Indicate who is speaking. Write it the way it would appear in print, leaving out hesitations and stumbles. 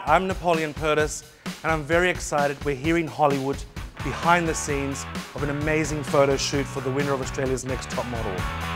Speaker 1: I'm Napoleon Perdis, and I'm very excited. We're here in Hollywood, behind the scenes of an amazing photo shoot for the winner of Australia's Next Top Model.